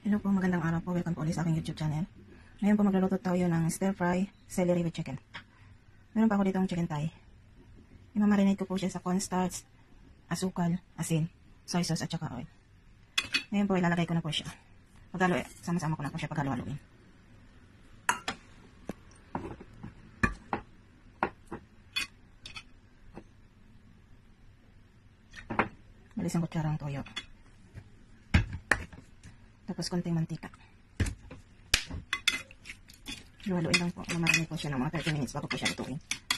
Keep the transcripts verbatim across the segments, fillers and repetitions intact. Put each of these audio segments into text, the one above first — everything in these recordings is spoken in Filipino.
Hello po, magandang araw po. Welcome po ulit sa aking YouTube channel. Ngayon po magluluto tayo ng stir fry celery with chicken. Meron pa ako dito ang chicken thigh. Imamarinate ko po siya sa cornstarch, asukal, asin, soy sauce at saka oil. Ngayon po ilalagay ko na po siya. Paghalo eh, sama-sama ko na po siya paghalo-haluin. Isang kutsarang toyo. Tapos konting mantika. Haluin lang po. Mamarinate po siya ng mga thirty minutes bago po siya lutuin.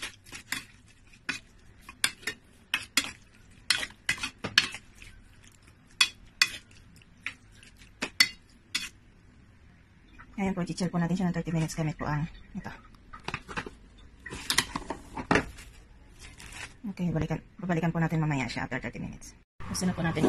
Ngayon po, chichil po natin siya ng thirty minutes gamit po ang ito. Okay, balikan, babalikan po natin mamaya siya after thirty minutes. Gusto na po natin.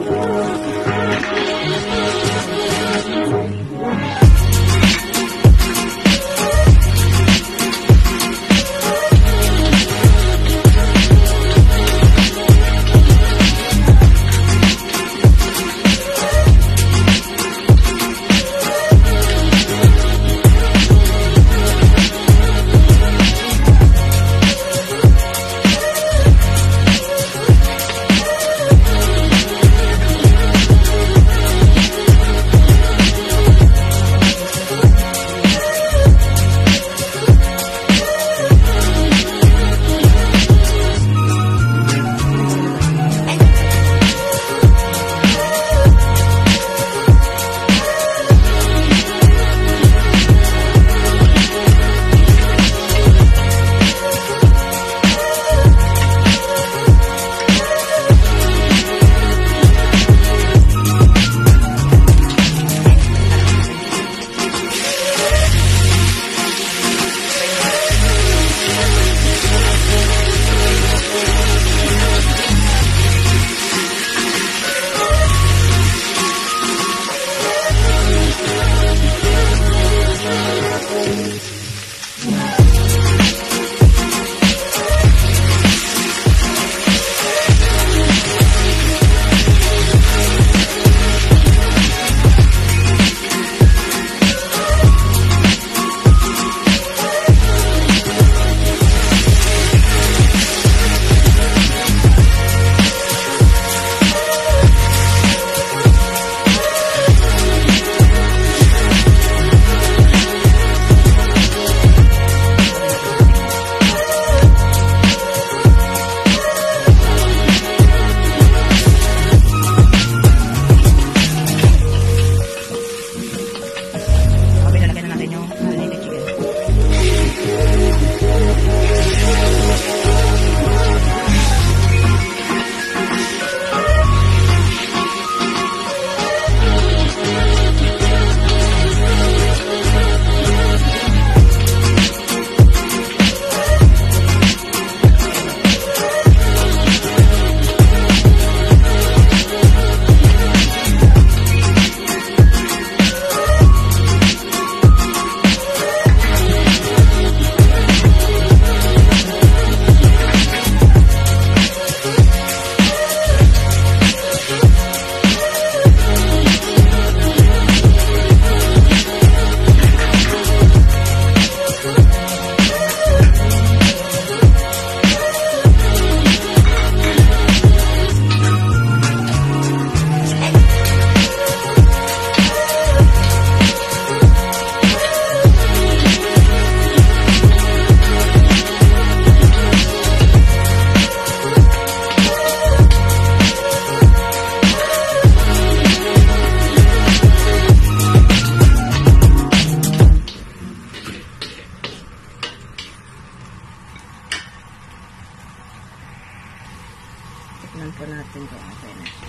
Tignan po natin kung okay na siya.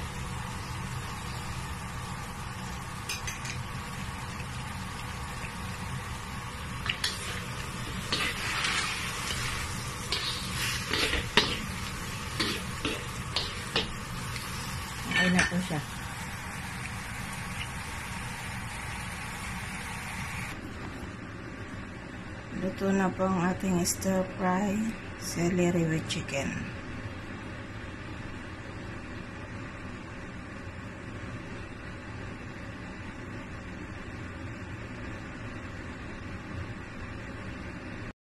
Okay na po siya. Luto na po ang ating stir fry celery with chicken.